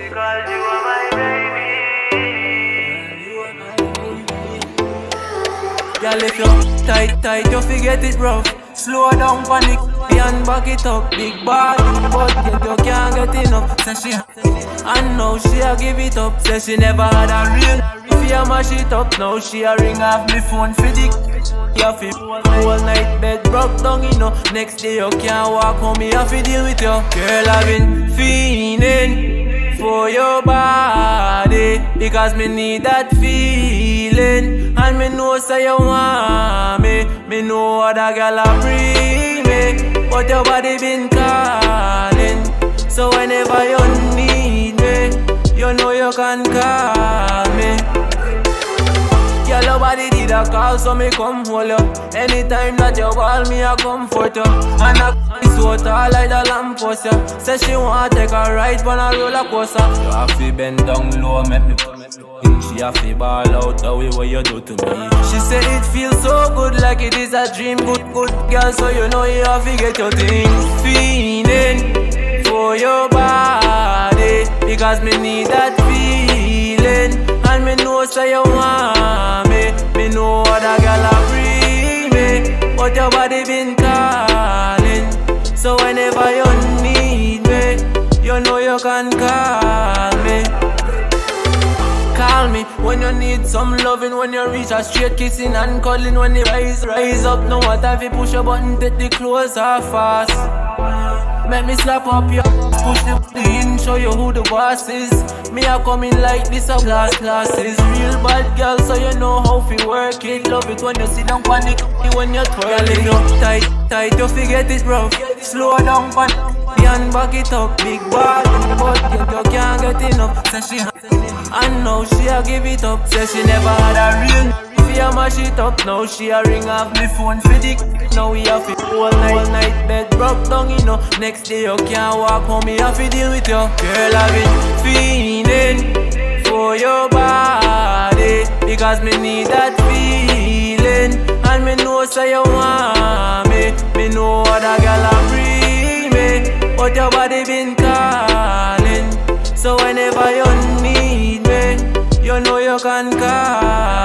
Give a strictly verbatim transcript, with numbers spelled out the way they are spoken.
because you are my baby. Girl, if you tight, tight, you forget it rough. Slow down, panic, and back it up. Big body, but yet you can't get enough. Say she, and now she a give it up. Say she never had a real, if you mash it up. Now she a ring off me phone for the you have to whole night bed broke down, you know. Next day you can't walk home, you have to deal with you. Girl, I've been feeling for your body, because me need that feeling. And me know say you want me, me know other girl a bring me, but your body been calling. So whenever you need me, you know you can call me. Girl, your body did a call, so me come hold you. Anytime that you call me, I comfort you. And I is so tall like the lamppost, yeah. Say she want to take a ride on a roller coaster. You have to bend down low, make me she have to ball out the way what you do to me. She say it feels so good, like it is a dream. Good, good girl, so you know you have to get your things. Feeling for your body, because me need that feeling. And me know say you want me, me know other girl a bring me, but your body been calling. So whenever you need me, you know you can call me. Call me when you need some loving, when you reach a straight kissing and cuddling. When you rise, rise up, no matter if you push your button, take the clothes off fast. Make me slap up your push the in, show you who the boss is. Me a coming like this a class classes. Real bad girl, so you know how to work it. Love it when you sit down panic, when you twirl it. Girl, tight, tight, you forget it rough. Slow down panic and back it up. Big ball, but yet you can't get enough. Say she, and now she a give it up. Say she never had a real, if you mash it up. Now she a ring off me phone for the. Now we have it all night, all night bed broke down, you know. Next day you can't walk home, you have to deal with you. Girl, I've been feeling for your body, because me need that feeling. And me know say you want me, me know other girl a bring me, but your body been calling. So whenever you need me, you know you can call